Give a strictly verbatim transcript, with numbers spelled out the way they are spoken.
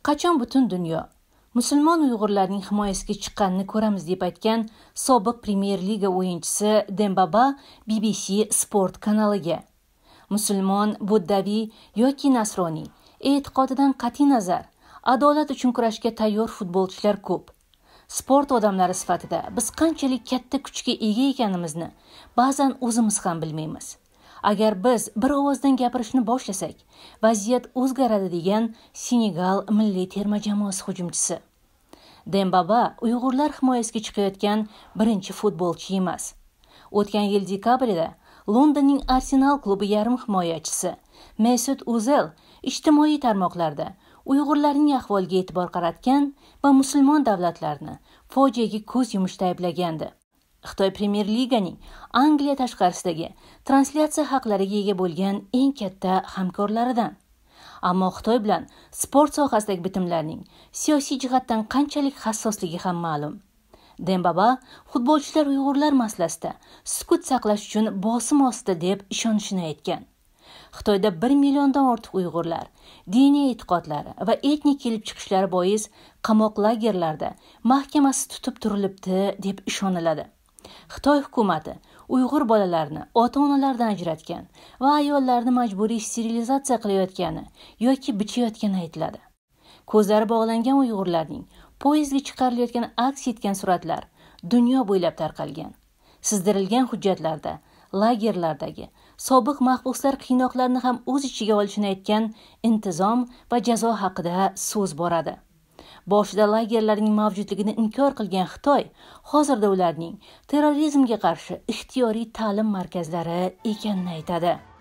Qachon butun dunyo musulmon uyg'urlarning himoyasiga chiqqanini ko'ramiz deb aytgan sobiq Premyer Liga o'yinchisi Dembaba B B C Sport kanaliga musulmon, buddaviy yoki nasroniy e'tiqodidan qat'iy nazar adolat uchun kurashga tayyor futbolchilar ko'p. Sport odamlari sifatida biz qanchalik katta kuchga ega ekanimizni ba'zan o'zimiz ham bilmaymiz. Agar biz bir ovozdan gapirishni boshlasak, vaziyat o'zgaradi degan Senegal milliy terma jamoasi hujumchisi. Dembaba Uyg'urlar himoyasiga chiqayotgan birinchi futbolchi emas. O'tgan yil dekabrda Londonning Arsenal klubi yarim himoyachisi Mesut O'zil ijtimoiy tarmoqlarda Uyg'urlarning ahvoliga e'tibor qaratgan va musulmon davlatlarni fojiaga ko'z yumishda ayblagandi. Xitoy Premyer Liganing Angliya tashqarisidagi translyatsiya haqlariga ega bo'lgan eng katta hamkorlaridan. Ammo Xitoy bilan sport sohasidagi bitimlarning siyosiy jihatdan qanchalik hassosligi ham ma'lum. Dembaba futbolchilar Uyg'urlar masalasida sukut saqlash uchun bosim ostida deb ishonishini aytgan. Xitoyda bir milliondan ortiq Uyg'urlar diniy e'tiqodlari va etnik kelib chiqishlari bois qamoq lagerlarida mahkamasi tutib turilibdi deb ishoniladi. Xitoy hukumati Uyg'ur bolalarini ota-onalaridan ajratgan va ayollarni majburiy sterilizatsiya qilayotgani yoki bichayotgani aytiladi. Ko'zlari bog'langan Uyg'urlarning poyezdga chiqarilayotgan aks etgan suratlar dunyo bo'ylab tarqalgan. Sizdirilgan hujjatlarda lagerlardagi sobiq mahbuslar qiynoqlarni ham o'z ichiga olishini aytgan intizom va jazo haqida so'z boradi. Boshida lagerlarning mavjudligini inkor qilgan Xitoy hozirda ularning terrorizmga qarshi ixtiyoriy ta'lim markazlari ekanini aytadi.